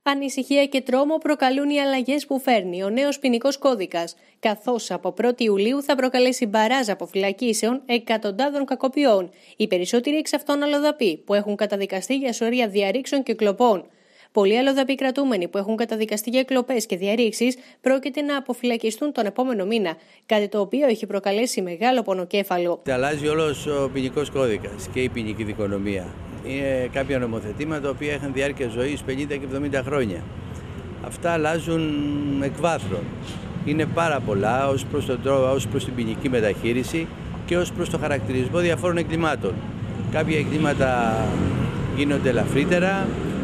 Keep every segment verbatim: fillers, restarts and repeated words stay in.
Ανησυχία και τρόμο προκαλούν οι αλλαγές που φέρνει ο νέος ποινικός κώδικας, καθώς από πρώτη Ιουλίου θα προκαλέσει μπαράζ αποφυλακήσεων εκατοντάδων κακοποιών, οι περισσότεροι εξ αυτών αλλοδαποί που έχουν καταδικαστεί για σωρία διαρρήξεων και κλοπών. Πολλοί αλλοδαποί κρατούμενοι που έχουν καταδικαστεί για κλοπές και διαρρήξεις πρόκειται να αποφυλακιστούν τον επόμενο μήνα, κάτι το οποίο έχει προκαλέσει μεγάλο πονοκέφαλο. Αλλάζει όλος ο ποινικός κώδικας και η ποινική δικονομία. Είναι κάποια νομοθετήματα τα οποία είχαν διάρκεια ζωής πενήντα και εβδομήντα χρόνια. Αυτά αλλάζουν εκ βάθρων. Είναι πάρα πολλά ως προς, τον τρόπο, ως προς την ποινική μεταχείριση και ως προς το χαρακτηρισμό διαφόρων εγκλημάτων. Κάποια εγκλήματα γίνονται ελαφρύτερα,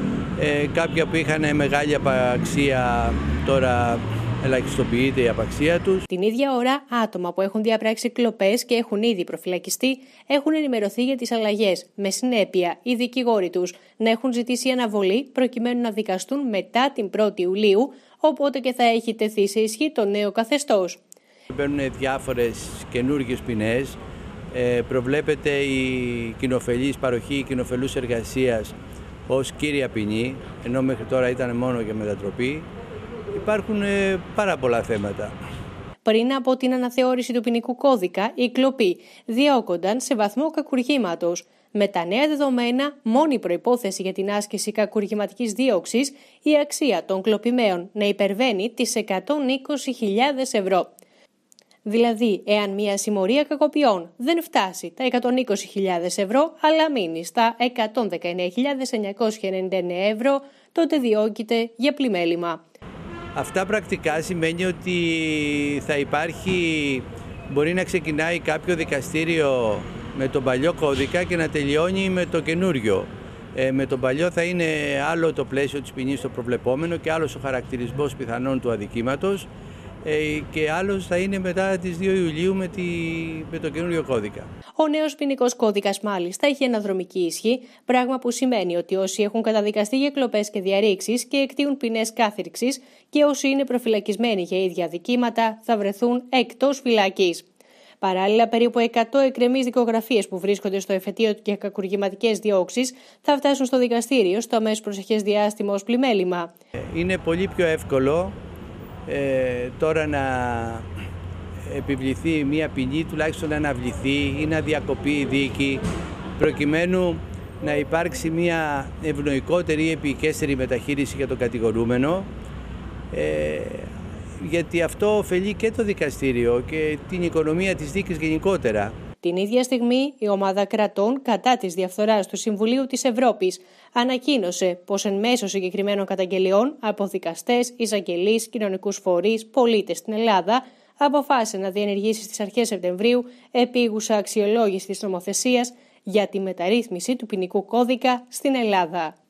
ε, κάποια που είχαν μεγάλη απαξία τώρα ελαχιστοποιείται η απαξία τους. Την ίδια ώρα, άτομα που έχουν διαπράξει κλοπές και έχουν ήδη προφυλακιστεί έχουν ενημερωθεί για τις αλλαγές, με συνέπεια οι δικηγόροι τους να έχουν ζητήσει αναβολή προκειμένου να δικαστούν μετά την πρώτη Ιουλίου, οπότε και θα έχει τεθεί σε ισχύ το νέο καθεστώς. Παίρνουν διάφορες καινούργιες ποινές, ε, προβλέπεται η κοινοφελής παροχή κοινοφελούς εργασίας ως κύρια ποινή, ενώ μέχρι τώρα ήταν μόνο για μετατροπή. Υπάρχουν ε, πάρα πολλά θέματα. Πριν από την αναθεώρηση του ποινικού κώδικα, οι κλοποί διώκονταν σε βαθμό κακουργήματος. Με τα νέα δεδομένα, μόνη προϋπόθεση για την άσκηση κακουργηματικής δίωξης η αξία των κλοπημαίων να υπερβαίνει τις εκατόν είκοσι χιλιάδες ευρώ. Δηλαδή, εάν μια συμμορία κακοποιών δεν φτάσει τα εκατόν είκοσι χιλιάδες ευρώ, αλλά μείνει στα εκατόν δεκαεννέα χιλιάδες εννιακόσια ενενήντα εννέα ευρώ, τότε διώκεται για πλημέλημα. Αυτά πρακτικά σημαίνει ότι θα υπάρχει, μπορεί να ξεκινάει κάποιο δικαστήριο με τον παλιό κώδικα και να τελειώνει με το καινούριο. Ε, με τον παλιό θα είναι άλλο το πλαίσιο της ποινής το προβλεπόμενο και άλλος ο χαρακτηρισμός πιθανόν του αδικήματος ε, και άλλος θα είναι μετά τις δύο Ιουλίου με, τη, με το καινούριο κώδικα. Ο νέος ποινικός κώδικας μάλιστα έχει αναδρομική ισχύ, πράγμα που σημαίνει ότι όσοι έχουν καταδικαστεί για κλοπές και διαρρήξεις και εκτείουν ποινές κάθυρξης και όσοι είναι προφυλακισμένοι για ίδια αδικήματα θα βρεθούν εκτός φυλακής. Παράλληλα, περίπου εκατό εκκρεμείς δικογραφίες που βρίσκονται στο εφετείο για κακουργηματικές διώξεις θα φτάσουν στο δικαστήριο στο αμέσως προσεχές διάστημα ως πλημέλημα. Είναι πολύ πιο εύκολο ε, τώρα να επιβληθεί μια ποινή, τουλάχιστον να αναβληθεί ή να διακοπεί η δίκη, προκειμένου να υπάρξει μια ευνοϊκότερη ή επικέστερη μεταχείριση για τον κατηγορούμενο, ε, γιατί αυτό ωφελεί και το δικαστήριο και την οικονομία της δίκης γενικότερα. Την ίδια στιγμή, η ομάδα κρατών κατά της διαφθοράς του Συμβουλίου της Ευρώπης ανακοίνωσε πως εν μέσω συγκεκριμένων καταγγελιών από δικαστές, εισαγγελείς, κοινωνικούς φορείς, πολίτες στην Ελλάδα αποφάσισε να διενεργήσει στις αρχές Σεπτεμβρίου επίγουσα αξιολόγηση της νομοθεσίας για τη μεταρρύθμιση του ποινικού κώδικα στην Ελλάδα.